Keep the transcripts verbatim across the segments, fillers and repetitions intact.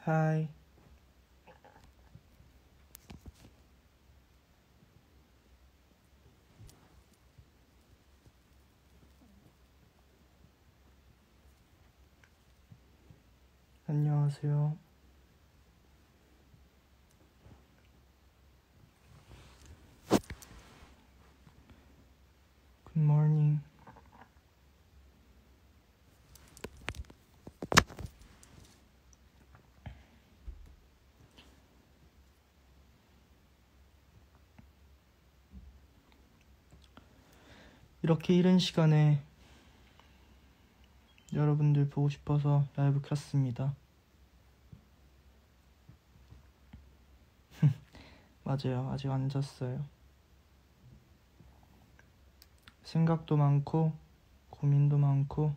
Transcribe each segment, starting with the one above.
하이. 안녕하세요. Good morning. 이렇게 이른 시간에 여러분들 보고 싶어서 라이브 켰습니다. 맞아요. 아직 안 잤어요. 생각도 많고 고민도 많고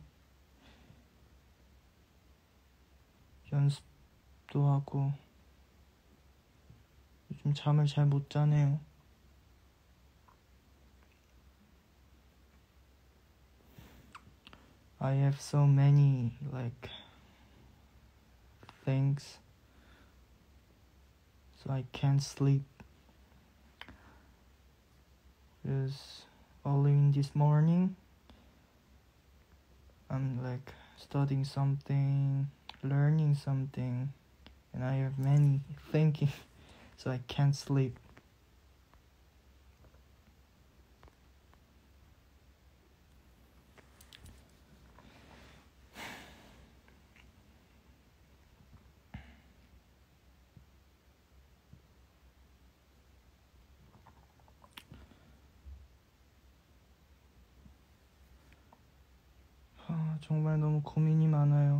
연습도 하고 요즘 잠을 잘 못 자네요. I have so many like things, so I can't sleep. Because early in this morning, I'm like studying something, learning something, and I have many thinking, so I can't sleep. 아, 정말 너무 고민이 많아요.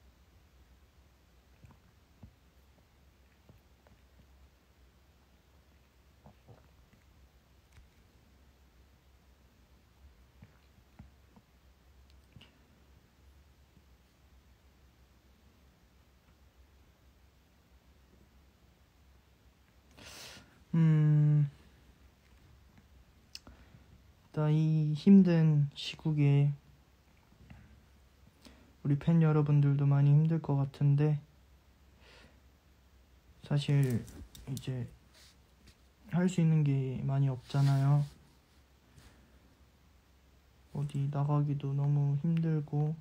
음, 나 이 힘든 시국에 우리 팬 여러분들도 많이 힘들 것 같은데 사실 이제 할 수 있는 게 많이 없잖아요. 어디 나가기도 너무 힘들고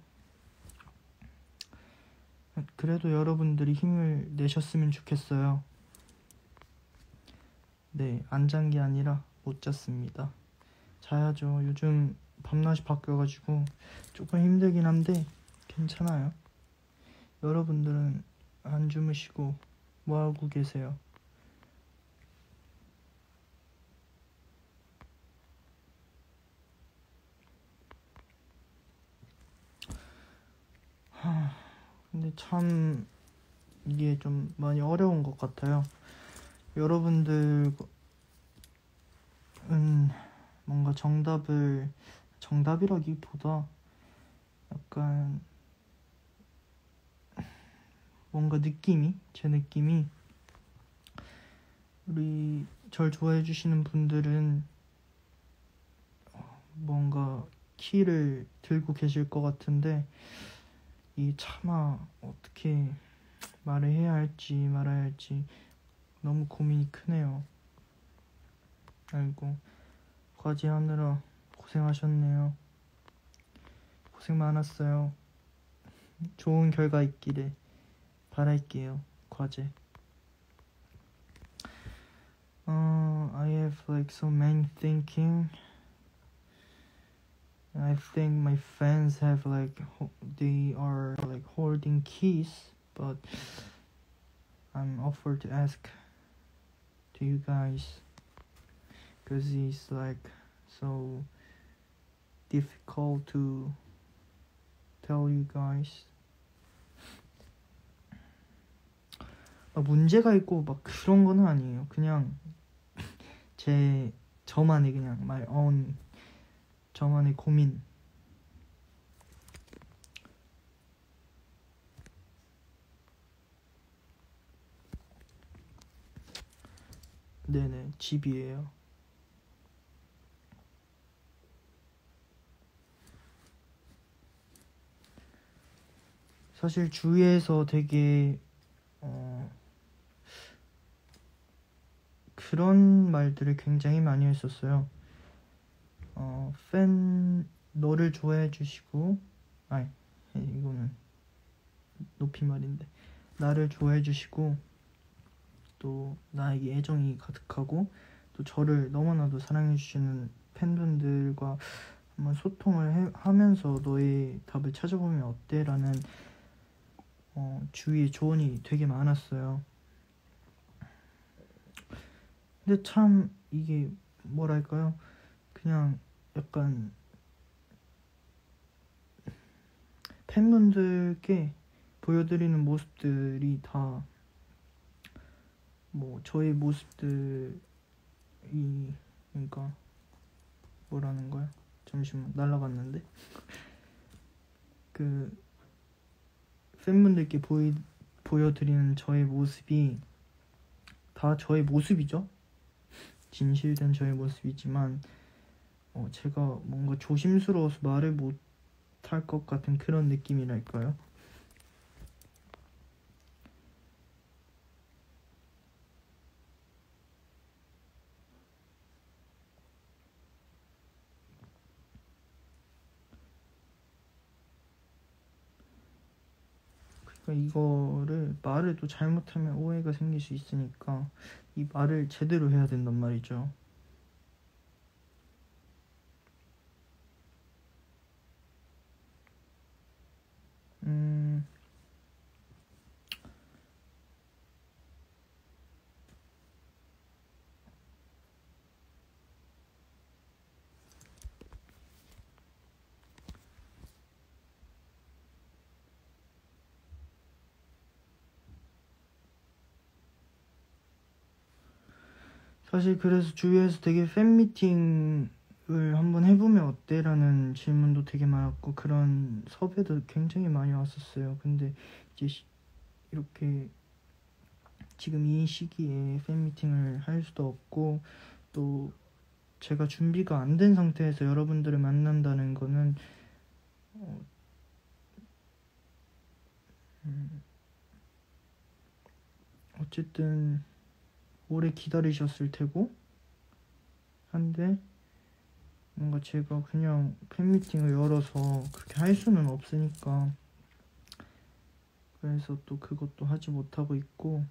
그래도 여러분들이 힘을 내셨으면 좋겠어요. 네, 안 잔 게 아니라 못 잤습니다. 자야죠. 요즘 밤낮이 바뀌어가지고 조금 힘들긴 한데 괜찮아요. 여러분들은 안 주무시고 뭐하고 계세요? 하, 근데 참 이게 좀 많이 어려운 것 같아요. 여러분들은 뭔가 정답을 정답이라기보다 약간 뭔가 느낌이 제 느낌이 우리 절 좋아해 주시는 분들은 뭔가 키를 들고 계실 것 같은데 이 차마 어떻게 말을 해야 할지 말아야 할지 너무 고민이 크네요. 아이고 과제하느라 고생하셨네요. 고생 많았어요. 좋은 결과 있기를 바랄게요. 과제. Uh, I have like so many thinking. I think my fans have like they are like holding keys, but I'm offered to ask to you guys because it's like so difficult to tell you guys. 막 문제가 있고 막 그런 거는 아니에요. 그냥 제 저만의 그냥 my own 저만의 고민. 네네, 집이에요. 사실 주위에서 되게 어, 그런 말들을 굉장히 많이 했었어요. 어, 팬 너를 좋아해 주시고, 아니 이거는 높임말인데, 나를 좋아해 주시고 또 나에게 애정이 가득하고 또 저를 너무나도 사랑해 주시는 팬분들과 한번 소통을 해, 하면서 너의 답을 찾아보면 어때? 라는 어, 주위에 조언이 되게 많았어요. 근데 참 이게 뭐랄까요, 그냥 약간 팬분들께 보여드리는 모습들이 다 뭐 저의 모습들이, 그러니까 뭐라는 거야? 잠시만, 날라갔는데. 그 팬분들께 보이, 보여드리는 저의 모습이 다 저의 모습이죠. 진실된 저의 모습이지만 어, 제가 뭔가 조심스러워서 말을 못할 것 같은 그런 느낌이랄까요. 그러니까 이거를 말을 또 잘못하면 오해가 생길 수 있으니까 이 말을 제대로 해야 된단 말이죠. 음... 사실 그래서 주위에서 되게 팬미팅을 한번 해보면 어때? 라는 질문도 되게 많았고 그런 섭외도 굉장히 많이 왔었어요. 근데 이제 시, 이렇게 지금 이 시기에 팬미팅을 할 수도 없고 또 제가 준비가 안 된 상태에서 여러분들을 만난다는 거는 어, 음, 어쨌든 오래 기다리셨을 테고 한데 뭔가 제가 그냥 팬미팅을 열어서 그렇게 할 수는 없으니까 그래서 또 그것도 하지 못하고 있고,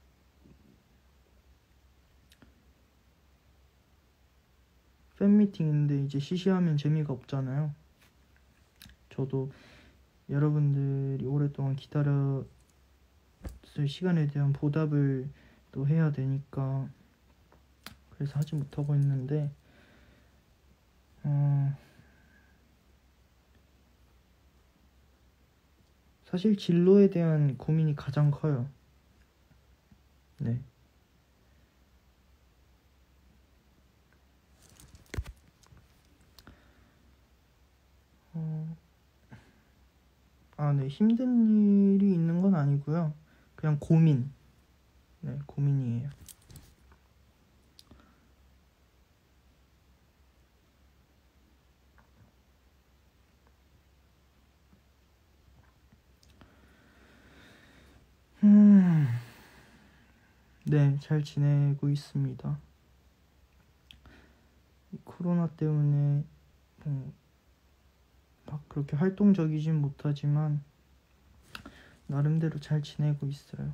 팬미팅인데 이제 시시하면 재미가 없잖아요. 저도 여러분들이 오랫동안 기다렸을 시간에 대한 보답을 또 해야 되니까 그래서 하지 못하고 있는데 어... 사실 진로에 대한 고민이 가장 커요. 네. 어... 아, 네. 힘든 일이 있는 건 아니고요. 그냥 고민. 네, 고민이에요. 음... 네, 잘 지내고 있습니다. 코로나 때문에 뭐 막 그렇게 활동적이진 못하지만 나름대로 잘 지내고 있어요.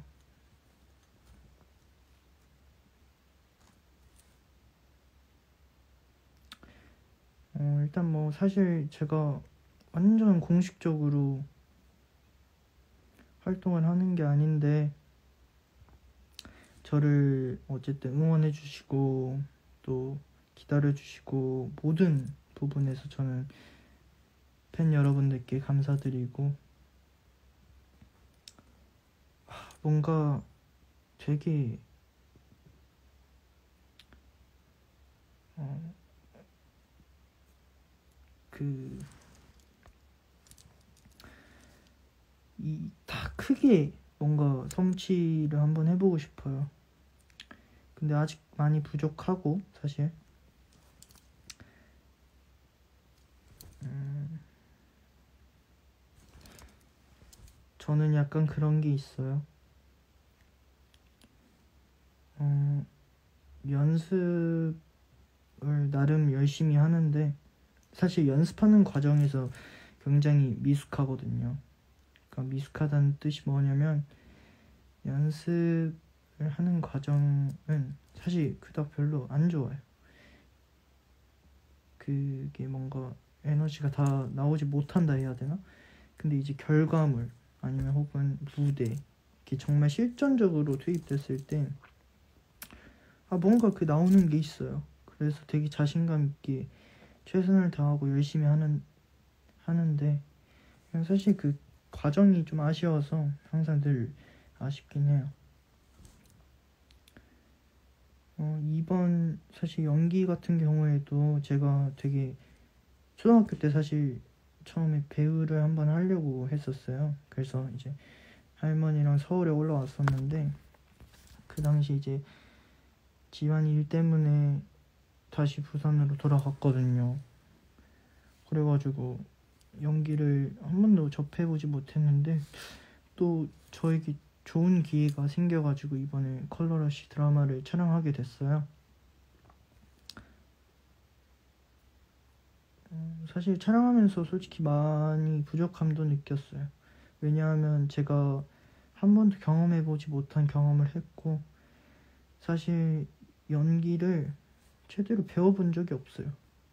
어, 일단 뭐 사실 제가 완전 공식적으로 활동을 하는 게 아닌데 저를 어쨌든 응원해 주시고 또 기다려 주시고 모든 부분에서 저는 팬 여러분들께 감사드리고 뭔가 되게 어, 그 이 다 크게 뭔가 성취를 한번 해보고 싶어요. 근데 아직 많이 부족하고 사실 음, 저는 약간 그런 게 있어요. 어, 연습을 나름 열심히 하는데 사실 연습하는 과정에서 굉장히 미숙하거든요. 그러니까 미숙하다는 뜻이 뭐냐면 연습을 하는 과정은 사실 그닥 별로 안 좋아요. 그게 뭔가 에너지가 다 나오지 못한다 해야 되나? 근데 이제 결과물 아니면 혹은 무대 이렇게 정말 실전적으로 투입됐을 때 아 뭔가 그 나오는 게 있어요. 그래서 되게 자신감 있게 최선을 다하고 열심히 하는 하는데 그냥 사실 그 과정이 좀 아쉬워서 항상 늘 아쉽긴 해요. 어, 이번 사실 연기 같은 경우에도 제가 되게 초등학교 때 사실 처음에 배우를 한번 하려고 했었어요. 그래서 이제 할머니랑 서울에 올라왔었는데 그 당시 이제 집안 일 때문에 다시 부산으로 돌아갔거든요. 그래가지고 연기를 한 번도 접해보지 못했는데 또 저에게 좋은 기회가 생겨가지고 이번에 컬러러쉬 드라마를 촬영하게 됐어요. 음, 사실 촬영하면서 솔직히 많이 부족함도 느꼈어요. 왜냐하면 제가 한 번도 경험해보지 못한 경험을 했고 사실 연기를 제대로 배워본 적이 없어요.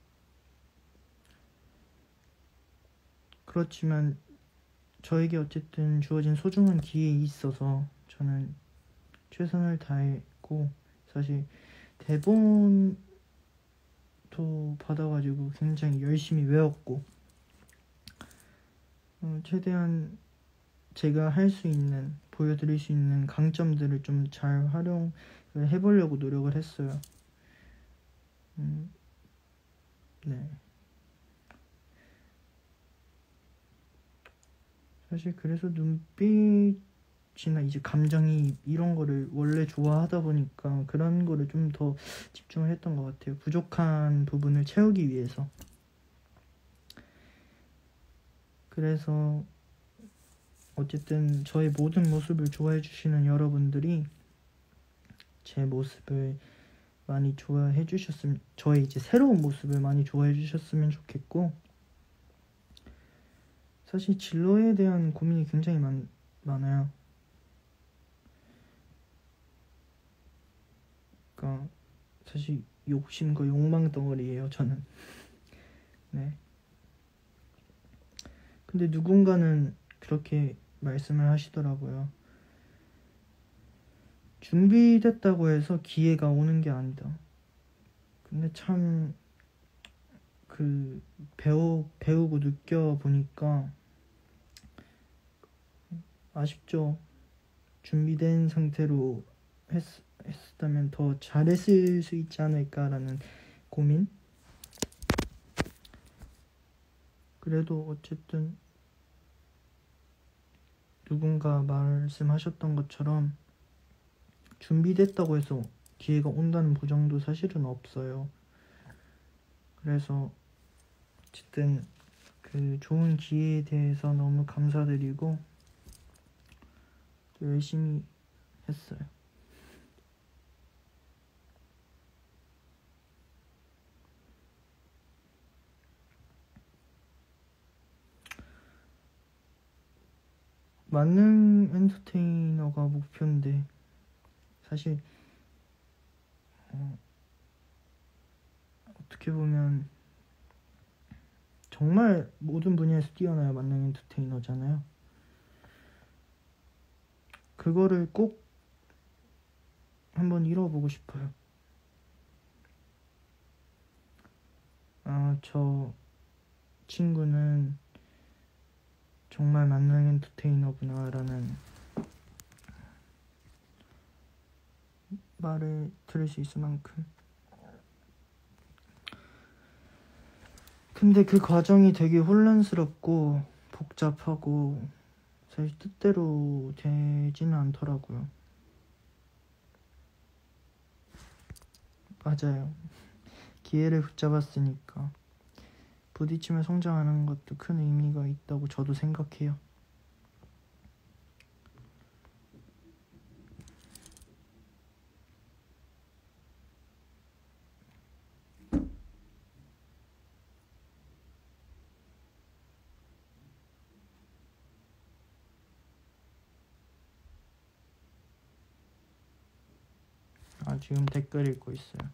그렇지만 저에게 어쨌든 주어진 소중한 기회에 있어서 저는 최선을 다했고 사실 대본도 받아가지고 굉장히 열심히 외웠고 어, 최대한 제가 할 수 있는 보여드릴 수 있는 강점들을 좀 잘 활용을 해보려고 노력을 했어요. 음, 네. 사실 그래서 눈빛이나 이제 감정이 이런 거를 원래 좋아하다 보니까 그런 거를 좀 더 집중을 했던 것 같아요. 부족한 부분을 채우기 위해서. 그래서 어쨌든 저의 모든 모습을 좋아해 주시는 여러분들이 제 모습을 많이 좋아해 주셨으면, 저의 이제 새로운 모습을 많이 좋아해 주셨으면 좋겠고, 사실 진로에 대한 고민이 굉장히 많, 많아요. 그러니까 사실 욕심과 욕망 덩어리예요, 저는. 네. 근데 누군가는 그렇게 말씀을 하시더라고요. 준비됐다고 해서 기회가 오는 게 아니다. 근데 참 그 배우 배우고 느껴 보니까 아쉽죠. 준비된 상태로 했, 했다면 더 잘했을 수 있지 않을까라는 고민. 그래도 어쨌든 누군가 말씀하셨던 것처럼 준비됐다고 해서 기회가 온다는 보장도 사실은 없어요. 그래서 어쨌든 그 좋은 기회에 대해서 너무 감사드리고 또 열심히 했어요. 만능 엔터테이너가 목표인데 사실 어, 어떻게 보면 정말 모든 분야에서 뛰어나야 만능 엔터테이너잖아요. 그거를 꼭 한번 이뤄보고 싶어요. 아, 저 친구는 정말 만능 엔터테이너구나 라는 말을 들을 수 있을 만큼. 근데 그 과정이 되게 혼란스럽고 복잡하고 사실 뜻대로 되지는 않더라고요. 맞아요. 기회를 붙잡았으니까 부딪히며 성장하는 것도 큰 의미가 있다고 저도 생각해요. 지금 댓글 읽고 있어요.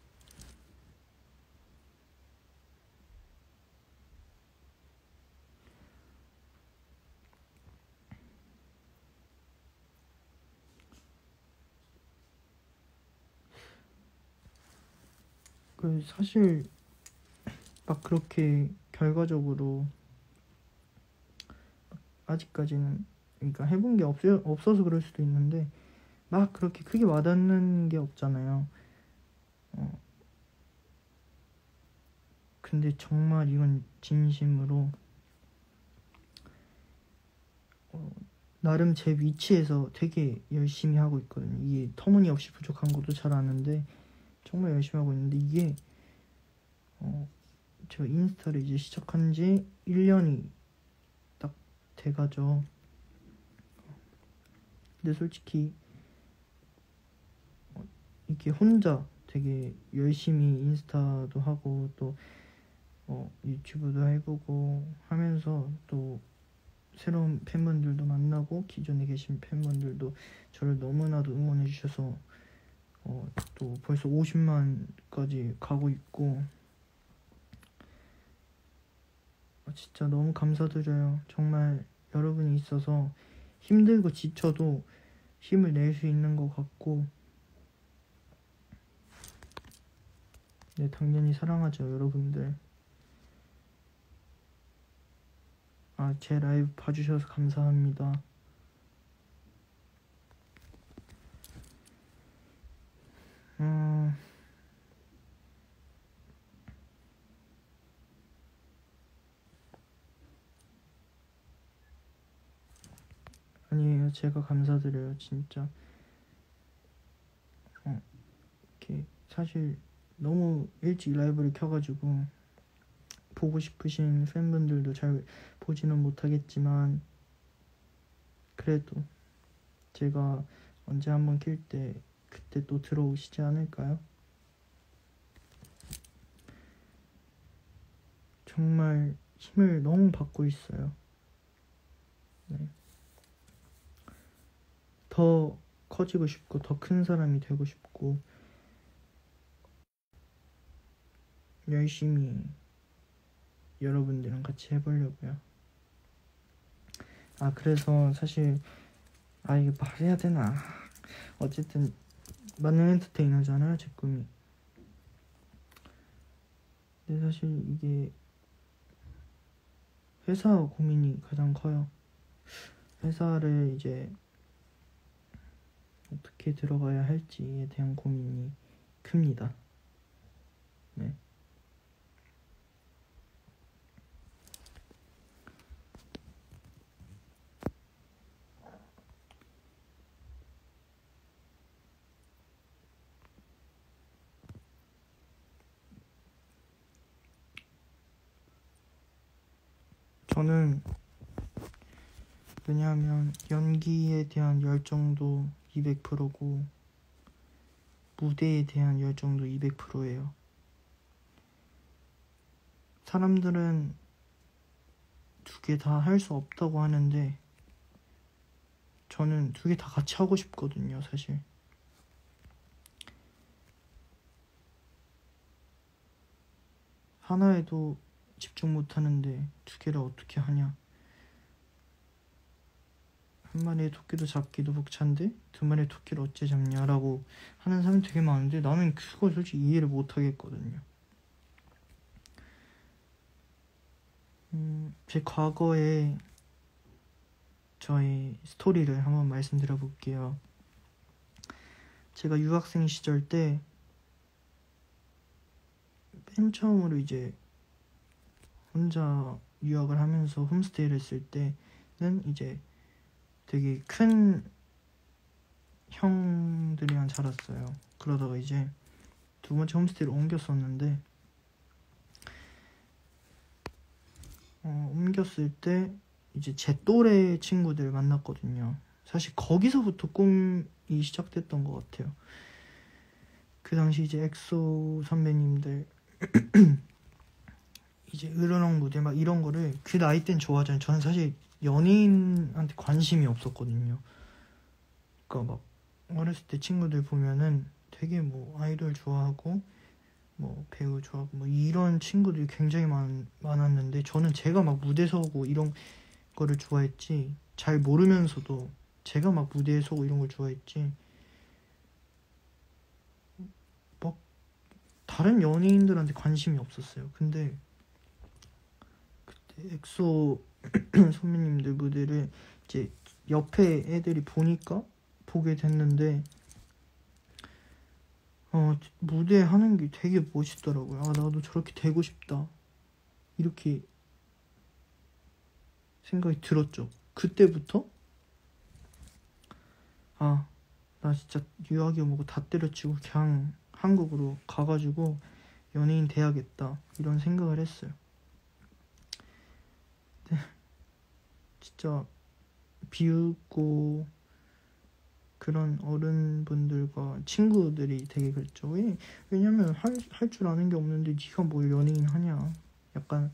그 사실 막 그렇게 결과적으로 아직까지는 그러니까 해본 게 없어, 없어서 그럴 수도 있는데 막 그렇게 크게 와닿는 게 없잖아요. 어. 근데 정말 이건 진심으로 어, 나름 제 위치에서 되게 열심히 하고 있거든요. 이게 터무니없이 부족한 것도 잘 아는데 정말 열심히 하고 있는데 이게 어, 제가 인스타를 이제 시작한 지 일 년이 딱 돼가죠. 근데 솔직히 어, 이게 혼자 되게 열심히 인스타도 하고 또 어, 유튜브도 해보고 하면서 또 새로운 팬분들도 만나고 기존에 계신 팬분들도 저를 너무나도 응원해 주셔서 어, 또 벌써 오십만까지 가고 있고 어, 진짜 너무 감사드려요. 정말 여러분이 있어서 힘들고 지쳐도 힘을 낼 수 있는 것 같고 네, 당연히 사랑하죠 여러분들. 아, 제 라이브 봐주셔서 감사합니다. 음... 아니에요. 제가 감사드려요. 진짜 어, 이렇게 사실 너무 일찍 라이브를 켜가지고 보고 싶으신 팬분들도 잘 보지는 못하겠지만 그래도 제가 언제 한번 킬 때 그때 또 들어오시지 않을까요? 정말 힘을 너무 받고 있어요. 네. 더 커지고 싶고 더 큰 사람이 되고 싶고 열심히 여러분들이랑 같이 해보려고요. 아 그래서 사실 아 이게 말해야 되나 어쨌든 만능 엔터테이너잖아요 제 꿈이. 근데 사실 이게 회사 고민이 가장 커요. 회사를 이제 어떻게 들어가야 할지에 대한 고민이 큽니다. 네. 저는 왜냐하면 연기에 대한 열정도 이백 퍼센트고 무대에 대한 열정도 이백 퍼센트예요. 사람들은 두 개 다 할 수 없다고 하는데 저는 두 개 다 같이 하고 싶거든요, 사실. 하나에도 집중 못하는데 두 개를 어떻게 하냐. 한 마리의 토끼도 잡기도 벅찬데 두 마리의 토끼를 어째 잡냐라고 하는 사람이 되게 많은데 나는 그걸 솔직히 이해를 못하겠거든요. 음, 제 과거에 저의 스토리를 한번 말씀드려 볼게요. 제가 유학생 시절 때 맨 처음으로 이제 혼자 유학을 하면서 홈스테이를 했을 때는 이제 되게 큰 형들이랑 자랐어요. 그러다가 이제 두 번째 홈스테이를 옮겼었는데 어, 옮겼을 때 이제 제 또래 친구들 만났거든요. 사실 거기서부터 꿈이 시작됐던 것 같아요. 그 당시 이제 엑소 선배님들 이제 으르렁 무대 막 이런 거를 그 나이 땐 좋아하잖아요. 저는 사실 연예인한테 관심이 없었거든요. 그러니까 막 어렸을 때 친구들 보면은 되게 뭐 아이돌 좋아하고 뭐 배우 좋아하고 뭐 이런 친구들이 굉장히 많, 많았는데 저는 제가 막 무대 서고 이런 거를 좋아했지, 잘 모르면서도 제가 막 무대에 서고 이런 걸 좋아했지 막 다른 연예인들한테 관심이 없었어요. 근데 그때 엑소 선배님들 무대를 이제 옆에 애들이 보니까 보게 됐는데 어 무대 하는 게 되게 멋있더라고요. 아 나도 저렇게 되고 싶다 이렇게 생각이 들었죠. 그때부터 아 나 진짜 유학이 오고 다 때려치고 그냥 한국으로 가가지고 연예인 돼야겠다 이런 생각을 했어요. 네, 진짜 비웃고 그런 어른분들과 친구들이 되게 그랬죠. 왜? 왜냐면 할 할 줄 아는 게 없는데 네가 뭘 연예인 하냐 약간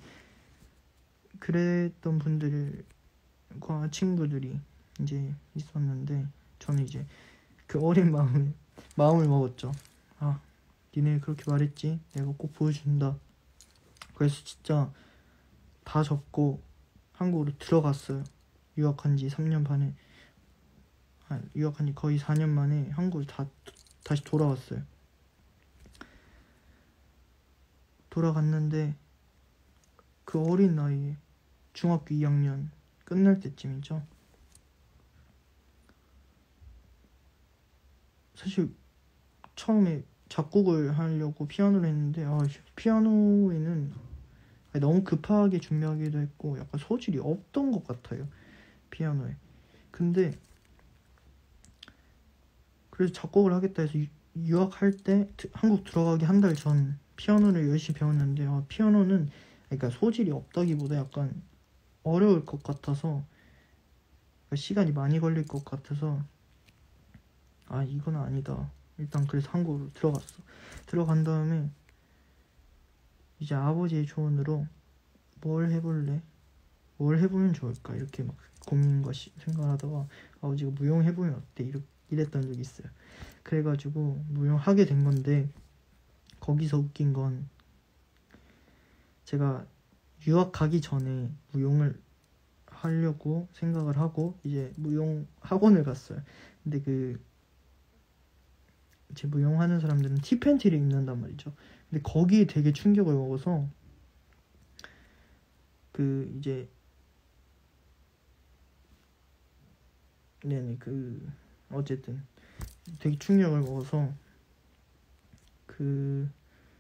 그랬던 분들과 친구들이 이제 있었는데 저는 이제 그 어린 마음에 마음을 먹었죠. 아 니네 그렇게 말했지 내가 꼭 보여준다. 그래서 진짜 다 접고 한국으로 들어갔어요. 유학한 지 삼 년 반에 아, 유학한 지 거의 사 년 만에 한국을 다, 다시 돌아왔어요. 돌아갔는데 그 어린 나이에 중학교 이 학년 끝날 때쯤이죠. 사실 처음에 작곡을 하려고 피아노를 했는데 아, 피아노에는 너무 급하게 준비하기도 했고 약간 소질이 없던 것 같아요. 피아노에. 근데 그래서 작곡을 하겠다 해서 유, 유학할 때 한국 들어가기 한 달 전 피아노를 열심히 배웠는데 아, 피아노는 그러니까 소질이 없다기보다 약간 어려울 것 같아서 그러니까 시간이 많이 걸릴 것 같아서 아 이건 아니다. 일단 그래서 한국으로 들어갔어. 들어간 다음에 이제 아버지의 조언으로 뭘 해볼래? 뭘 해보면 좋을까? 이렇게 막 고민과 시, 생각을 하다가 아버지가 무용 해보면 어때? 이렇게 이랬던 적이 있어요. 그래가지고 무용 하게 된 건데 거기서 웃긴 건 제가 유학 가기 전에 무용을 하려고 생각을 하고 이제 무용 학원을 갔어요. 근데 그 이제 무용하는 사람들은 티팬티를 입는단 말이죠. 근데 거기에 되게 충격을 먹어서 그 이제 네네 그 어쨌든 되게 충격을 먹어서 그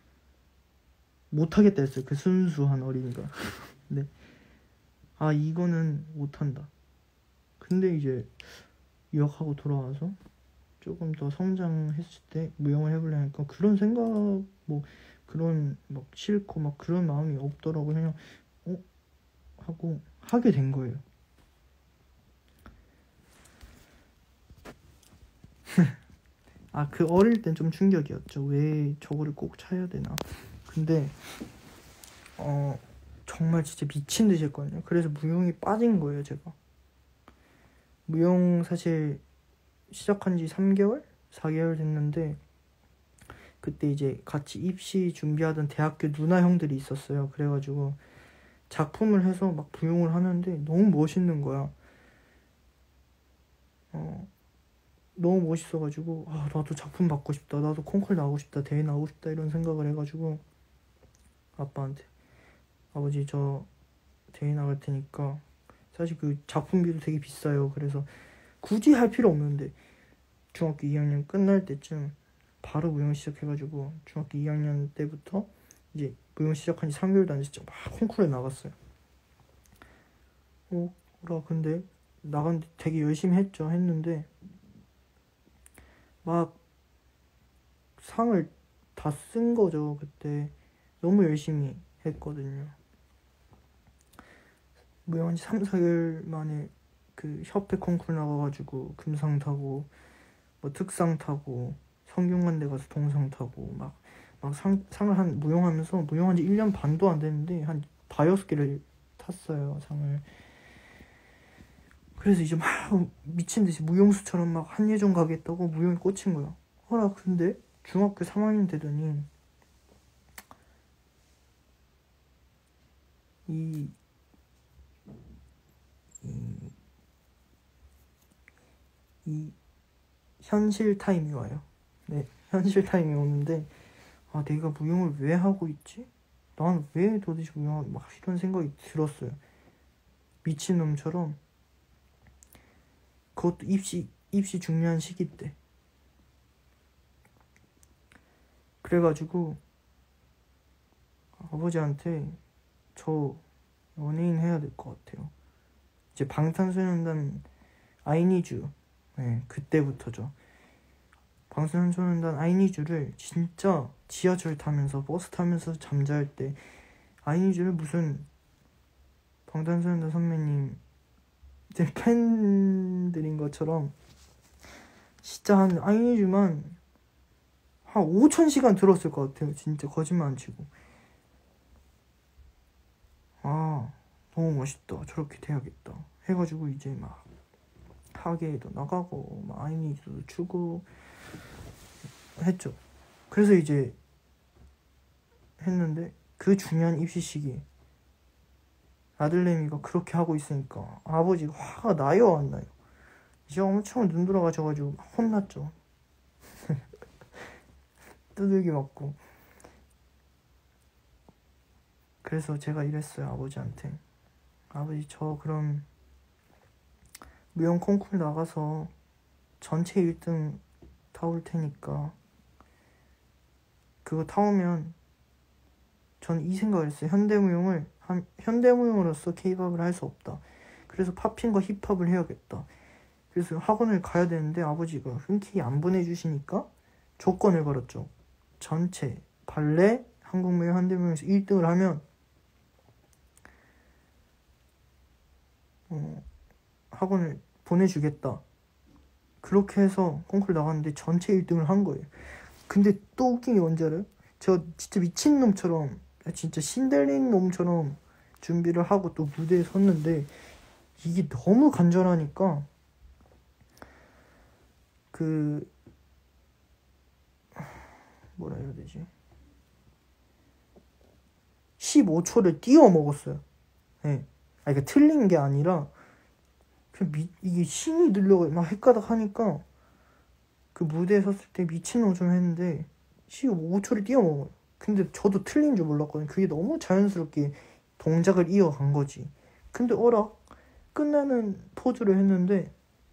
못하겠다 했어요. 그 순수한 어린이가. 네. 아 이거는 못한다. 근데 이제 유학하고 돌아와서 조금 더 성장했을 때 무용을 해보려니까 그런 생각 뭐 그런 막 싫고 막 그런 마음이 없더라고요. 그냥 어? 하고 하게 된 거예요. 아 그 어릴 땐 좀 충격이었죠. 왜 저거를 꼭 차야 되나. 근데 어 정말 진짜 미친 듯이 했거든요. 그래서 무용이 빠진 거예요. 제가 무용 사실 시작한 지 삼 개월? 사 개월 됐는데 그때 이제 같이 입시 준비하던 대학교 누나 형들이 있었어요. 그래가지고 작품을 해서 막 무용을 하는데 너무 멋있는 거야. 어 너무 멋있어가지고 아 나도 작품 받고 싶다. 나도 콩쿨 나오고 싶다. 대회 나오고 싶다. 이런 생각을 해가지고 아빠한테 아버지 저 대회 나갈 테니까 사실 그 작품비도 되게 비싸요. 그래서 굳이 할 필요 없는데 중학교 이 학년 끝날 때쯤 바로 무용 시작해가지고 중학교 이 학년 때부터 이제 무용 시작한 지 삼 개월도 안 됐죠. 막 콩쿠르에 나갔어요. 어, 나 근데 나간 되게 열심히 했죠. 했는데 막 상을 다 쓴 거죠. 그때 너무 열심히 했거든요. 무용 한 지 삼, 사 개월 만에 그 협회 콩쿠르 나가가지고 금상 타고 뭐 특상 타고 성균관대 가서 동상 타고 막 막 상, 상을 한 무용하면서 무용한 지 일 년 반도 안 됐는데 한 다여섯 개를 탔어요. 상을. 그래서 이제 막 미친 듯이 무용수처럼 막 한예종 가겠다고 무용에 꽂힌 거야. 어라 근데 중학교 삼 학년 되더니 이, 이, 이 현실 타임이 와요. 네, 현실 타임이 오는데 아, 내가 무용을 왜 하고 있지? 난 왜 도대체 무용을 막 이런 생각이 들었어요. 미친놈처럼. 그것도 입시 입시 중요한 시기 때. 그래가지고 아버지한테 저 연예인 해야 될 것 같아요. 이제 방탄소년단 I Need You, 네, 그때부터죠. 방탄소년단 I Need You를 진짜 지하철 타면서 버스 타면서 잠잘 때 I Need You를 무슨 방탄소년단 선배님 제 팬들인 것처럼 진짜 한 I Need You만 한 오천 시간 들었을 것 같아요. 진짜 거짓말 안 치고. 아, 너무 멋있다. 저렇게 돼야겠다. 해가지고 이제 막 하계에도 나가고 막 I Need You도 추고 했죠. 그래서 이제 했는데 그 중요한 입시 시기에 아들내미가 그렇게 하고 있으니까 아버지가 화가 나요 안 나요? 이제 엄청 눈 돌아가셔가지고 막 혼났죠. 두들기 맞고. 그래서 제가 이랬어요 아버지한테. 아버지 저 그럼 무용 콩쿠르 나가서 전체 일 등 타올 테니까 그거 타오면 전 이 생각을 했어요. 현대무용을 한, 현대무용으로서 케이팝을 할 수 없다. 그래서 팝핑과 힙합을 해야겠다. 그래서 학원을 가야 되는데 아버지가 흔쾌히 안 보내주시니까 조건을 걸었죠. 전체 발레, 한국무용, 현대무용에서 일 등을 하면 어, 학원을 보내주겠다. 그렇게 해서 콩쿠르 나갔는데 전체 일 등을 한 거예요. 근데 또 웃긴 게 뭔지 알아요? 저 진짜 미친놈처럼 진짜 신들린 놈처럼 준비를 하고 또 무대에 섰는데 이게 너무 간절하니까 그 뭐라 해야 되지? 십오 초를 띄워 먹었어요. 네. 아, 이게 틀린 게 아니라 그냥 미, 이게 힘이 늘려가 막 헷가닥 하니까 그 무대에 섰을 때 미친놈처럼 했는데 십오 초를 띄워 먹어요. 근데 저도 틀린 줄 몰랐거든요. 그게 너무 자연스럽게 동작을 이어간 거지. 근데 어라 끝나는 포즈를 했는데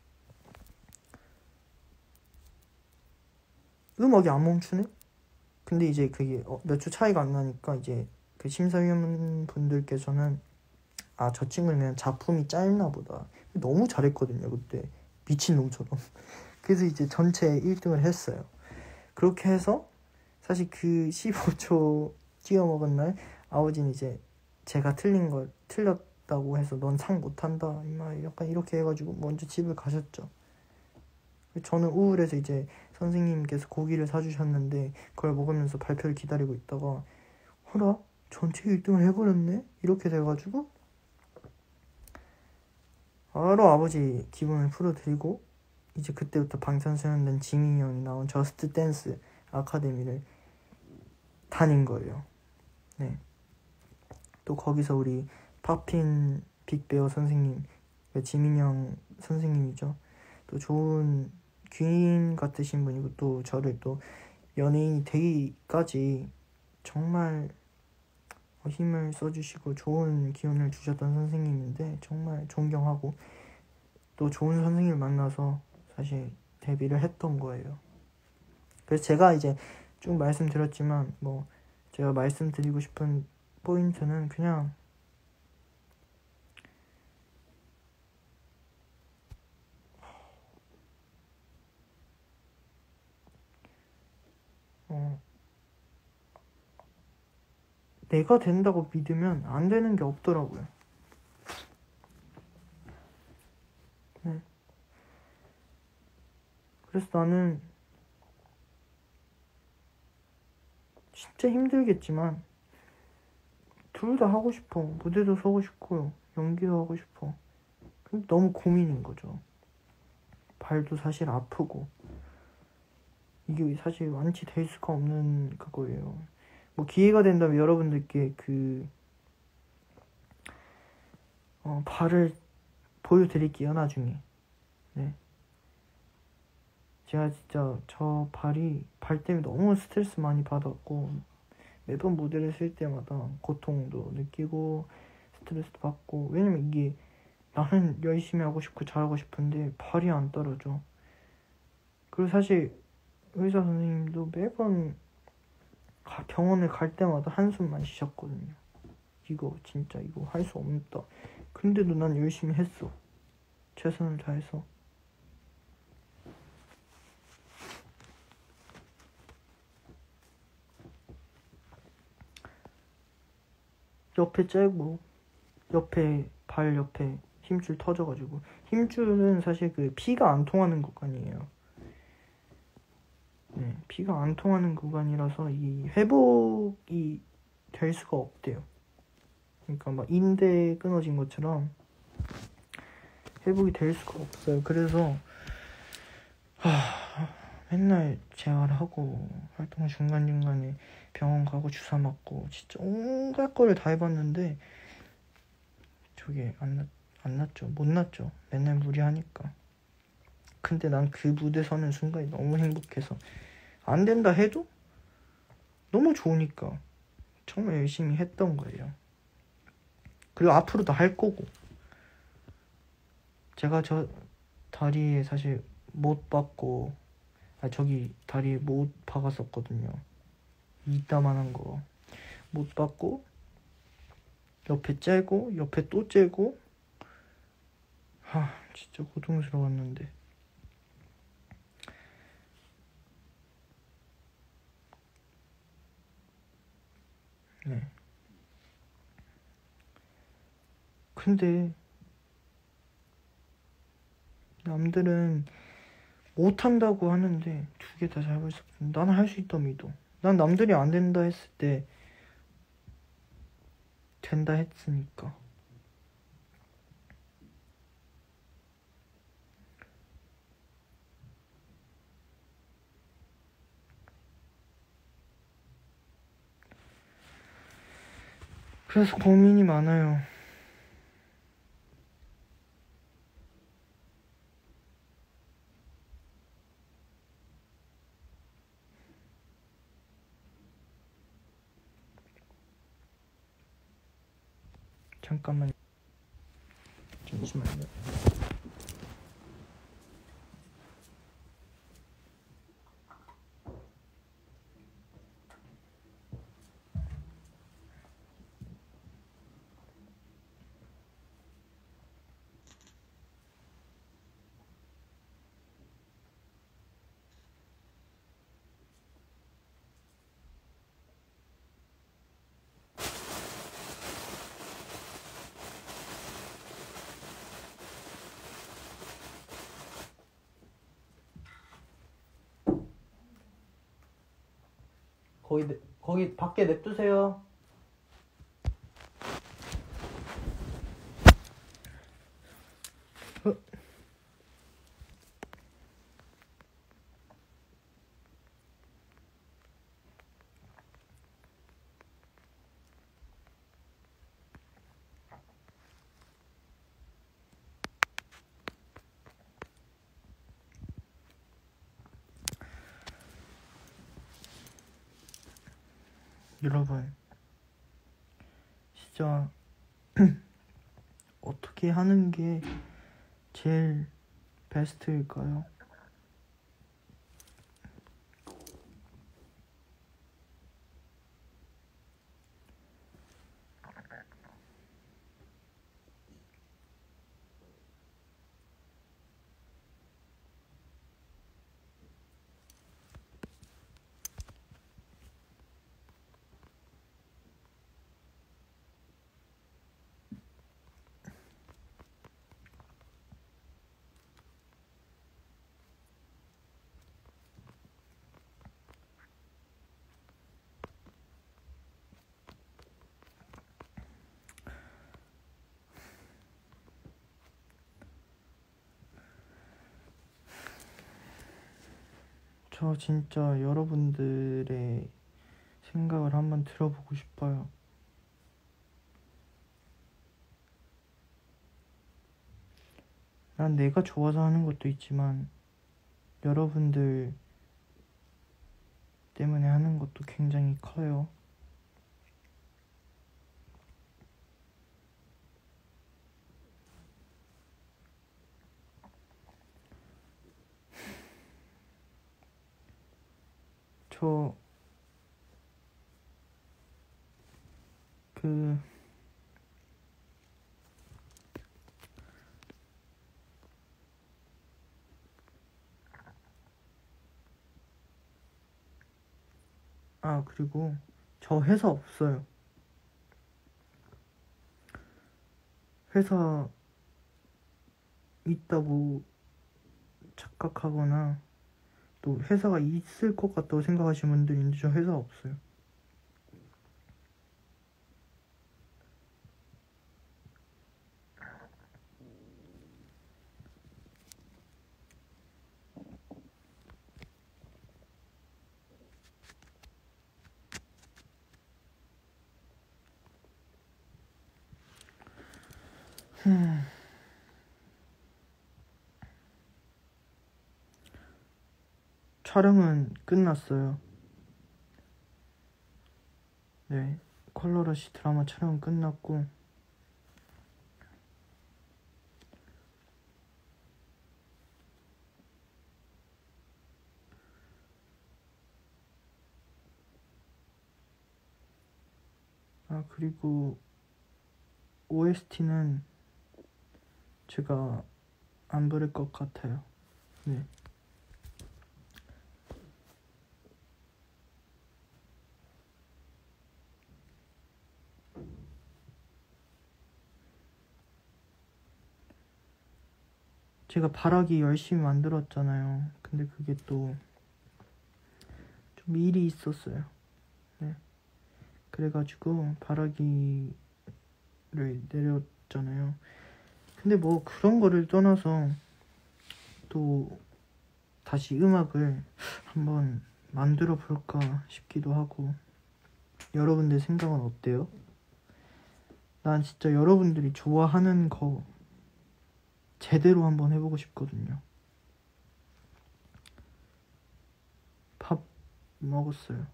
음악이 안 멈추네? 근데 이제 그게 어, 몇 초 차이가 안 나니까 이제 그 심사위원 분들께서는 아, 저 친구는 그냥 작품이 짧나 보다. 너무 잘했거든요 그때. 미친놈처럼. 그래서 이제 전체 일 등을 했어요. 그렇게 해서 사실 그 십오 초 찍어 먹은 날 아버지는 이제 제가 틀린 걸 틀렸다고 해서 넌 상 못한다 임마 약간 이렇게 해가지고 먼저 집을 가셨죠. 저는 우울해서 이제 선생님께서 고기를 사주셨는데 그걸 먹으면서 발표를 기다리고 있다가 허라 전체 일 등을 해버렸네 이렇게 돼가지고 바로 아버지 기분을 풀어드리고 이제 그때부터 방탄소년단 지민이 형이 나온 저스트 댄스 아카데미를 다닌 거예요. 네. 또 거기서 우리 팝핀 빅베어 선생님, 지민이 형 선생님이죠. 또 좋은 귀인 같으신 분이고 또 저를 또 연예인이 되기까지 정말 힘을 써주시고 좋은 기운을 주셨던 선생님인데 정말 존경하고 또 좋은 선생님을 만나서 사실 데뷔를 했던 거예요. 그래서 제가 이제 쭉 말씀드렸지만 뭐 제가 말씀드리고 싶은 포인트는 그냥 어 내가 된다고 믿으면 안 되는 게 없더라고요. 네. 그래서 나는 진짜 힘들겠지만 둘 다 하고 싶어. 무대도 서고 싶고 연기도 하고 싶어. 근데 너무 고민인 거죠. 발도 사실 아프고 이게 사실 완치될 수가 없는 그거예요. 뭐 기회가 된다면 여러분들께 그 어, 발을 보여드릴게요, 나중에. 네. 제가 진짜 저 발이 발 때문에 너무 스트레스 많이 받았고 매번 무대를 쓸 때마다 고통도 느끼고 스트레스도 받고, 왜냐면 이게 나는 열심히 하고 싶고 잘하고 싶은데 발이 안 떨어져. 그리고 사실 의사 선생님도 매번 병원을 갈 때마다 한숨만 쉬셨거든요. 이거 진짜 이거 할 수 없다. 근데도 난 열심히 했어. 최선을 다해서. 옆에 째고 옆에 발 옆에 힘줄 터져가지고, 힘줄은 사실 그 피가 안 통하는 구간이에요. 네, 피가 안 통하는 구간이라서 이 회복이 될 수가 없대요. 그러니까 막 인대 끊어진 것처럼 회복이 될 수가 없어요. 그래서 하, 맨날 재활하고 활동 중간중간에 병원 가고 주사 맞고 진짜 온갖 거를 다 해봤는데 저게 안, 낫, 안 낫죠. 못 낫죠. 맨날 무리하니까. 근데 난 그 무대 서는 순간이 너무 행복해서, 안 된다 해도 너무 좋으니까 정말 열심히 했던 거예요. 그리고 앞으로도 할 거고. 제가 저 다리에 사실 못 박고, 아 저기 다리에 못 박았었거든요. 이따만한 거 못 박고 옆에 째고 옆에 또 째고, 하 진짜 고통스러웠는데. 네. 근데 남들은 못한다고 하는데 두 개 다 잘 있어. 나는 할 수 있다 믿어. 난 남들이 안 된다 했을 때 된다 했으니까. 그래서 고민이 많아요. 잠깐만, 잠시만요. 거기 내, 거기 밖에 냅두세요. 어? 여러분, 진짜 어떻게 하는 게 제일 베스트일까요? 저 진짜 여러분들의 생각을 한번 들어보고 싶어요. 난 내가 좋아서 하는 것도 있지만 여러분들 때문에 하는 것도 굉장히 커요. 저 그 아, 그리고 저 회사 없어요. 회사 있다고 착각하거나 또 회사가 있을 것 같다고 생각하시는 분들이 있는데 저 회사 없어요. 음. 촬영은 끝났어요. 네, 컬러러시 드라마 촬영은 끝났고 아, 그리고 오에스티는 제가 안 부를 것 같아요. 네. 제가 바라기 열심히 만들었잖아요. 근데 그게 또 좀 일이 있었어요. 네. 그래가지고 바라기를 내렸잖아요. 근데 뭐 그런 거를 떠나서 또 다시 음악을 한번 만들어 볼까 싶기도 하고. 여러분들 생각은 어때요? 난 진짜 여러분들이 좋아하는 거 제대로 한번 해보고 싶거든요. 밥 먹었어요.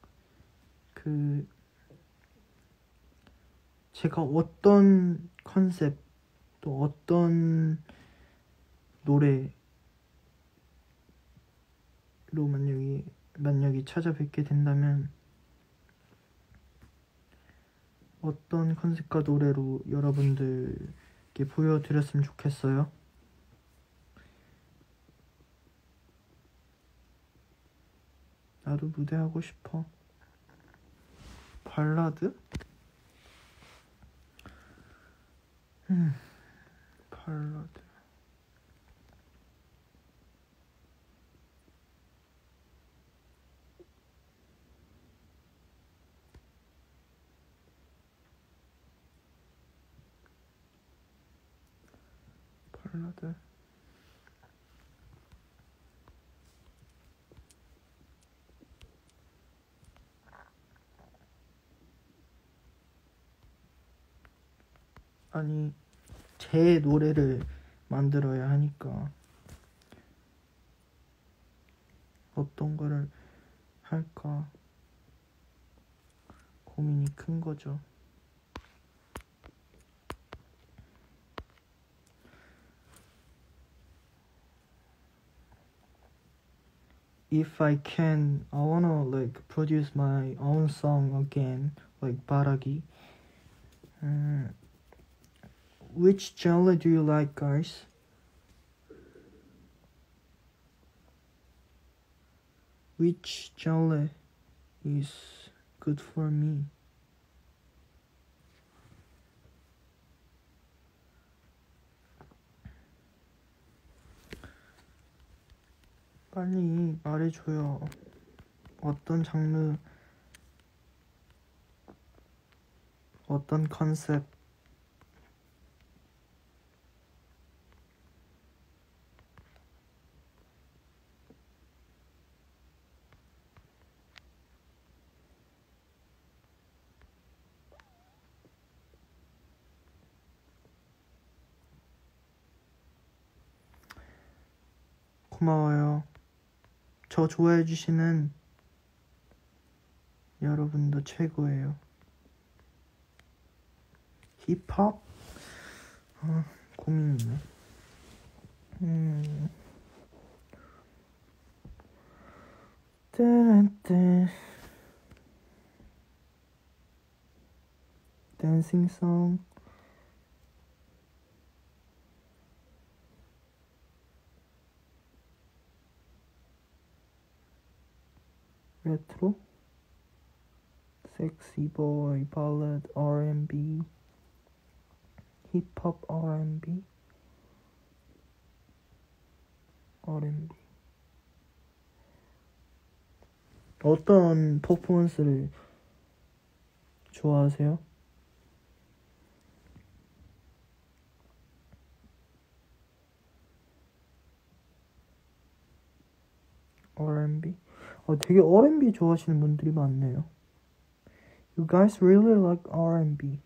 그 제가 어떤 컨셉 또 어떤 노래로 만약에 만약에 찾아뵙게 된다면 어떤 컨셉과 노래로 여러분들께 보여드렸으면 좋겠어요? 나도 무대하고 싶어. 발라드? 음, 발라드. 발라드. 아니, 제 노래를 만들어야 하니까 어떤 거를 할까 고민이 큰 거죠. If I can, I wanna like produce my own song again, like 바라기. Um, which genre do you like, guys? Which genre is good for me? 빨리 말해줘요. 어떤 장르, 어떤 컨셉. 고마워요. 저 좋아해주시는 여러분도 최고예요. 힙합? 아, 고민이네. 음. 떼떼 댄싱송. 레트로? 섹시 보이, 발라드, 알앤비, 힙합 알앤비, 알앤비. 어떤 퍼포먼스를 좋아하세요? 알앤비? 어, 되게 알앤비 좋아하시는 분들이 많네요. You guys really like 알앤비.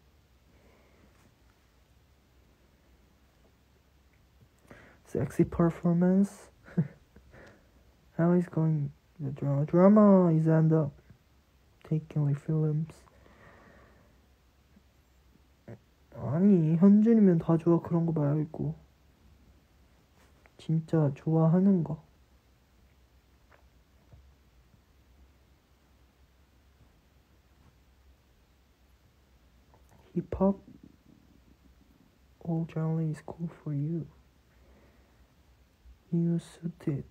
Sexy performance. How is going the drama? Drama is end up taking like films. 아니, 현준이면 다 좋아. 그런 거 말고 진짜 좋아하는 거. 힙합? All generally is cool for you. You suited.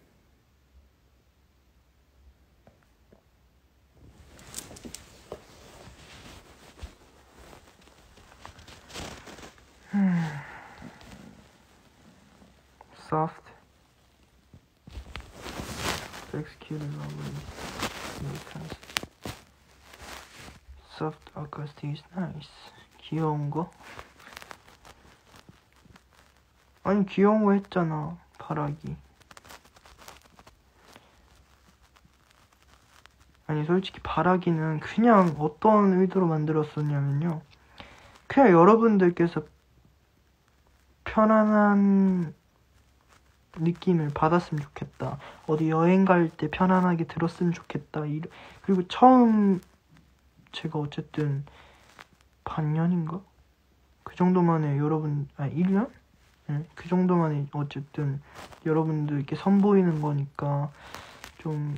Soft. Executed already. Soft acoustic is nice. 귀여운 거? 아니 귀여운 거 했잖아. 바라기. 아니 솔직히 바라기는 그냥 어떤 의도로 만들었었냐면요, 그냥 여러분들께서 편안한 느낌을 받았으면 좋겠다, 어디 여행 갈 때 편안하게 들었으면 좋겠다. 그리고 처음 제가 어쨌든 반년인가? 그 정도만에 여러분, 아니 일 년? 네, 그 정도만에 어쨌든 여러분들께 선보이는 거니까 좀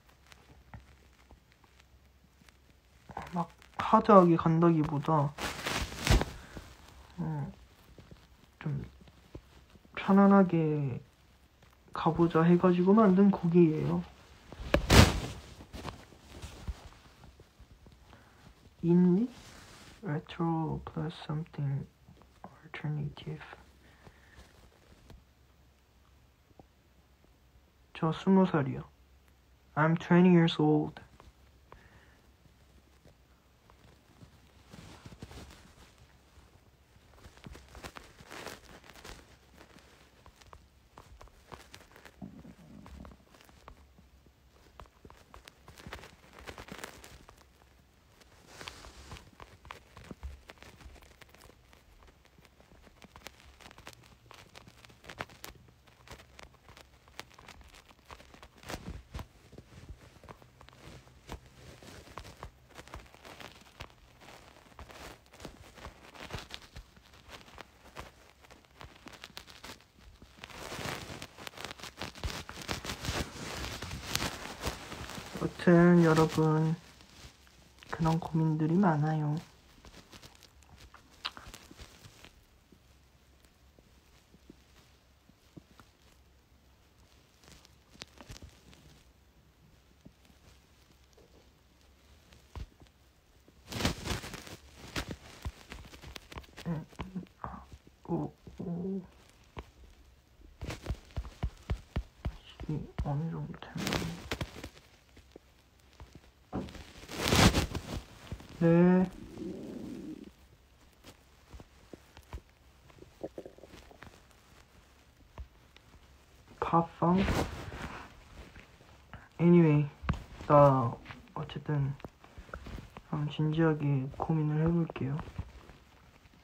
막 하드하게 간다기보다 어, 좀 편안하게 가보자 해가지고 만든 곡이에요. indie, retro plus something alternative. 저 스무 살이요. I'm twenty years old. 아무튼 여러분, 그런 고민들이 많아요. 오, 오. 이게 어느 정도 되면. 네. 팝송? Anyway, 나 어쨌든 한번 진지하게 고민을 해볼게요.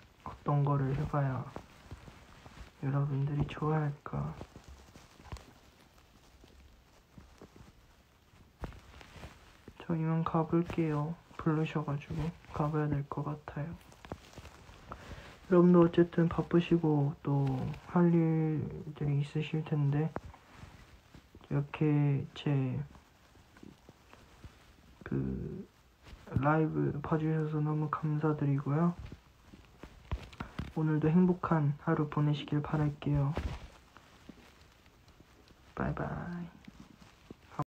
어떤 거를 해봐야 여러분들이 좋아할까. 저 이만 가볼게요. 부르셔가지고 가봐야 될 것 같아요. 여러분도 어쨌든 바쁘시고 또 할 일들이 있으실 텐데 이렇게 제 그 라이브 봐주셔서 너무 감사드리고요. 오늘도 행복한 하루 보내시길 바랄게요. 바이바이.